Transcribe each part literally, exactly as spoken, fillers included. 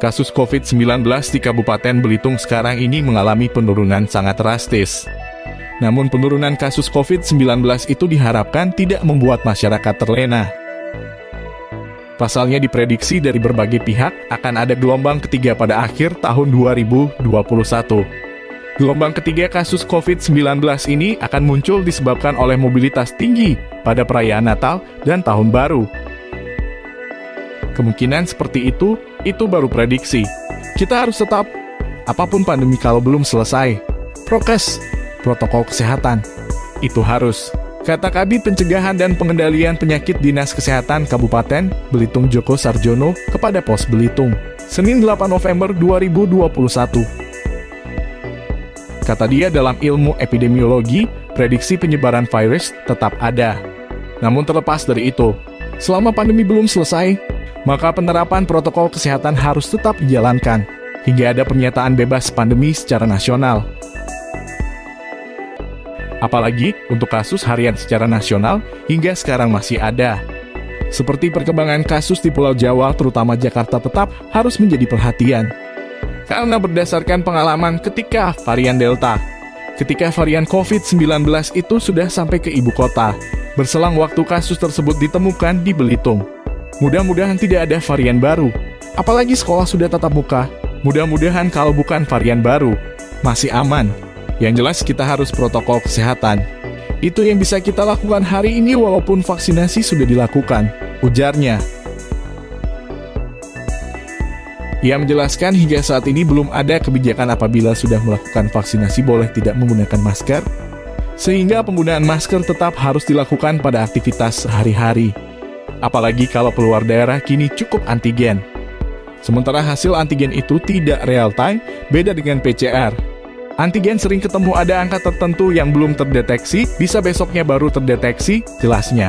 Kasus covid sembilan belas di Kabupaten Belitung sekarang ini mengalami penurunan sangat drastis. Namun penurunan kasus covid sembilan belas itu diharapkan tidak membuat masyarakat terlena. Pasalnya diprediksi dari berbagai pihak akan ada gelombang ketiga pada akhir tahun dua ribu dua puluh satu. Gelombang ketiga kasus covid sembilan belas ini akan muncul disebabkan oleh mobilitas tinggi pada perayaan Natal dan Tahun Baru. Kemungkinan seperti itu, itu baru prediksi. Kita harus tetap, apapun pandemi kalau belum selesai, prokes, protokol kesehatan, itu harus. Kata Kabid Pencegahan dan Pengendalian Penyakit Dinas Kesehatan Kabupaten Belitung Joko Sarjono kepada Pos Belitung, Senin delapan November dua ribu dua puluh satu. Kata dia, dalam ilmu epidemiologi, prediksi penyebaran virus tetap ada. Namun terlepas dari itu, selama pandemi belum selesai, maka penerapan protokol kesehatan harus tetap dijalankan, hingga ada pernyataan bebas pandemi secara nasional. Apalagi untuk kasus harian secara nasional hingga sekarang masih ada. Seperti perkembangan kasus di Pulau Jawa, terutama Jakarta, tetap harus menjadi perhatian. Karena berdasarkan pengalaman ketika varian Delta, ketika varian covid sembilan belas itu sudah sampai ke ibu kota, berselang waktu kasus tersebut ditemukan di Belitung. Mudah-mudahan tidak ada varian baru, apalagi sekolah sudah tatap muka. Mudah-mudahan kalau bukan varian baru, masih aman. Yang jelas kita harus protokol kesehatan. Itu yang bisa kita lakukan hari ini walaupun vaksinasi sudah dilakukan, ujarnya. Ia menjelaskan hingga saat ini belum ada kebijakan apabila sudah melakukan vaksinasi boleh tidak menggunakan masker, sehingga penggunaan masker tetap harus dilakukan pada aktivitas sehari-hari. Apalagi kalau keluar daerah kini cukup antigen. Sementara hasil antigen itu tidak real time, beda dengan P C R. Antigen sering ketemu ada angka tertentu yang belum terdeteksi, bisa besoknya baru terdeteksi, jelasnya.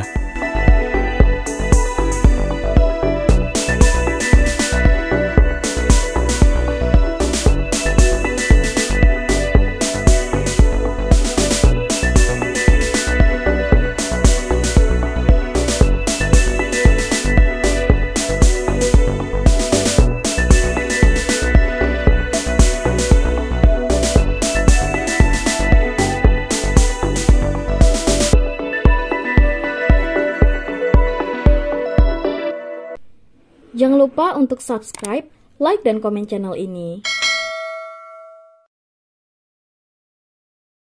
Jangan lupa untuk subscribe, like, dan komen channel ini.